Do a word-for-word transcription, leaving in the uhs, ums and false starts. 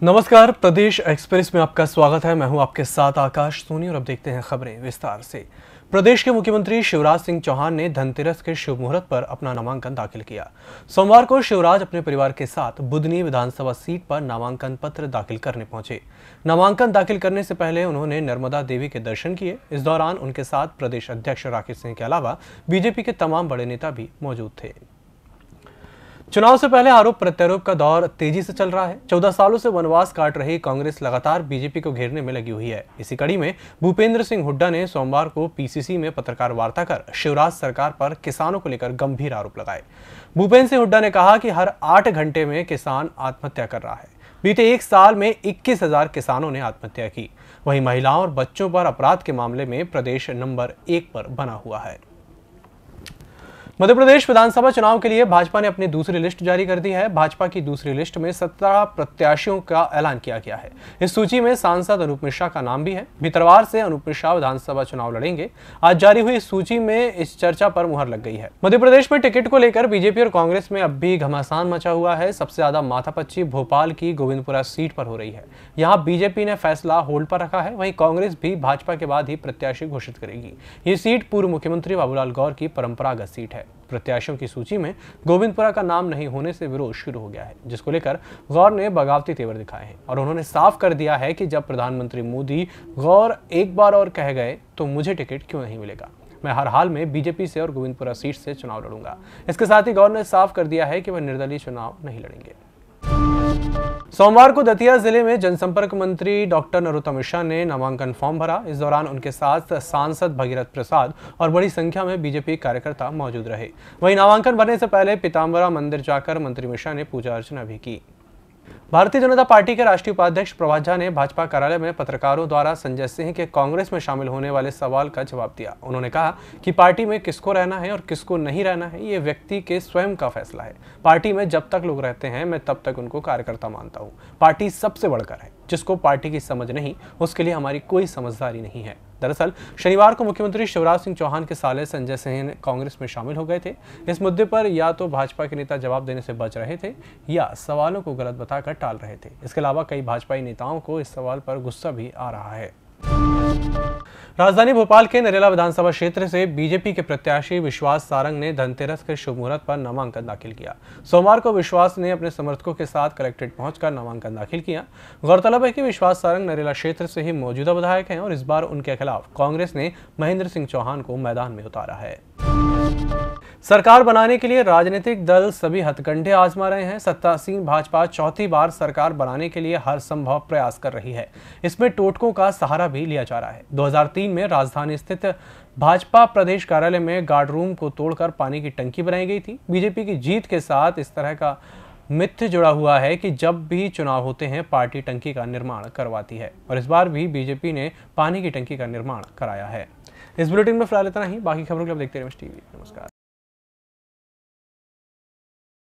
नमस्कार, प्रदेश एक्सप्रेस में आपका स्वागत है। मैं हूं आपके साथ आकाश सोनी और अब देखते हैं खबरें विस्तार से। प्रदेश के मुख्यमंत्री शिवराज सिंह चौहान ने धनतेरस के शुभ मुहूर्त पर अपना नामांकन दाखिल किया। सोमवार को शिवराज अपने परिवार के साथ बुदनी विधानसभा सीट पर नामांकन पत्र दाखिल करने पहुंचे। नामांकन दाखिल करने से पहले उन्होंने नर्मदा देवी के दर्शन किए। इस दौरान उनके साथ प्रदेश अध्यक्ष राकेश सिंह के अलावा बीजेपी के तमाम बड़े नेता भी मौजूद थे। चुनाव से पहले आरोप प्रत्यारोप का दौर तेजी से चल रहा है। चौदह सालों से वनवास काट रही कांग्रेस लगातार बीजेपी को घेरने में लगी हुई है। इसी कड़ी में भूपेंद्र सिंह हुड्डा ने सोमवार को पीसीसी में पत्रकार वार्ता कर शिवराज सरकार पर किसानों को लेकर गंभीर आरोप लगाए। भूपेंद्र सिंह हुड्डा ने कहा कि हर आठ घंटे में किसान आत्महत्या कर रहा है। बीते एक साल में इक्कीस हजार किसानों ने आत्महत्या की। वहीं महिलाओं और बच्चों पर अपराध के मामले में प्रदेश नंबर एक पर बना हुआ है। मध्य प्रदेश विधानसभा चुनाव के लिए भाजपा ने अपनी दूसरी लिस्ट जारी कर दी है। भाजपा की दूसरी लिस्ट में सत्रह प्रत्याशियों का ऐलान किया गया है। इस सूची में सांसद अनूप मिश्रा का नाम भी है। भितरवार से अनूप मिश्रा विधानसभा चुनाव लड़ेंगे। आज जारी हुई इस सूची में इस चर्चा पर मुहर लग गई है। मध्य प्रदेश में टिकट को लेकर बीजेपी और कांग्रेस में अब भी घमासान मचा हुआ है। सबसे ज्यादा माथापच्ची भोपाल की गोविंदपुरा सीट पर हो रही है। यहाँ बीजेपी ने फैसला होल्ड पर रखा है। वहीं कांग्रेस भी भाजपा के बाद ही प्रत्याशी घोषित करेगी। ये सीट पूर्व मुख्यमंत्री बाबूलाल गौर की परंपरागत सीट है। प्रत्याशियों की सूची में गोविंदपुरा का नाम नहीं होने से विरोध शुरू हो गया है, जिसको लेकर गौर ने बगावती तेवर दिखाए हैं और उन्होंने साफ कर दिया है कि जब प्रधानमंत्री मोदी गौर एक बार और कह गए तो मुझे टिकट क्यों नहीं मिलेगा। मैं हर हाल में बीजेपी से और गोविंदपुरा सीट से चुनाव लड़ूंगा। इसके साथ ही गौर ने साफ कर दिया है कि वह निर्दलीय चुनाव नहीं लड़ेंगे। सोमवार को दतिया जिले में जनसंपर्क मंत्री डॉक्टर नरोत्तम मिश्रा ने नामांकन फॉर्म भरा। इस दौरान उनके साथ सांसद भगीरथ प्रसाद और बड़ी संख्या में बीजेपी कार्यकर्ता मौजूद रहे। वहीं नामांकन भरने से पहले पीताम्बरा मंदिर जाकर मंत्री मिश्रा ने पूजा अर्चना भी की। भारतीय जनता पार्टी के राष्ट्रीय उपाध्यक्ष प्रभात झा ने भाजपा कार्यालय में पत्रकारों द्वारा संजय सिंह के कांग्रेस में शामिल होने वाले सवाल का जवाब दिया। उन्होंने कहा कि पार्टी में किसको रहना है और किसको नहीं रहना है, ये व्यक्ति के स्वयं का फैसला है। पार्टी में जब तक लोग रहते हैं मैं तब तक उनको कार्यकर्ता मानता हूँ। पार्टी सबसे बढ़कर है। जिसको पार्टी की समझ नहीं उसके लिए हमारी कोई समझदारी नहीं है। दरअसल शनिवार को मुख्यमंत्री शिवराज सिंह चौहान के साले संजय सिंह कांग्रेस में शामिल हो गए थे। इस मुद्दे पर या तो भाजपा के नेता जवाब देने से बच रहे थे या सवालों को गलत बताकर टाल रहे थे। इसके अलावा कई भाजपाई नेताओं को इस सवाल पर गुस्सा भी आ रहा है। राजधानी भोपाल के नरेला विधानसभा क्षेत्र से बीजेपी के प्रत्याशी विश्वास सारंग ने धनतेरस के शुभ मुहूर्त पर नामांकन दाखिल किया। सोमवार को विश्वास ने अपने समर्थकों के साथ कलेक्ट्रेट पहुंचकर नामांकन दाखिल किया। गौरतलब है कि विश्वास सारंग नरेला क्षेत्र से ही मौजूदा विधायक हैं और इस बार उनके खिलाफ कांग्रेस ने महेंद्र सिंह चौहान को मैदान में उतारा है। सरकार बनाने के लिए राजनीतिक दल सभी हथकंडे आजमा रहे हैं। सत्तासीन भाजपा चौथी बार सरकार बनाने के लिए हर संभव प्रयास कर रही है। इसमें टोटकों का सहारा भी लिया जा रहा है। दो हज़ार तीन में राजधानी स्थित भाजपा प्रदेश कार्यालय में गार्ड रूम को तोड़कर पानी की टंकी बनाई गई थी। बीजेपी की जीत के साथ इस तरह का मिथ्य जुड़ा हुआ है कि जब भी चुनाव होते हैं पार्टी टंकी का निर्माण करवाती है और इस बार भी बीजेपी ने पानी की टंकी का निर्माण कराया है। इस बुलेटिन में फिलहाल इतना ही। बाकी खबरों के लिए देखते रहिए टीवी। नमस्कार।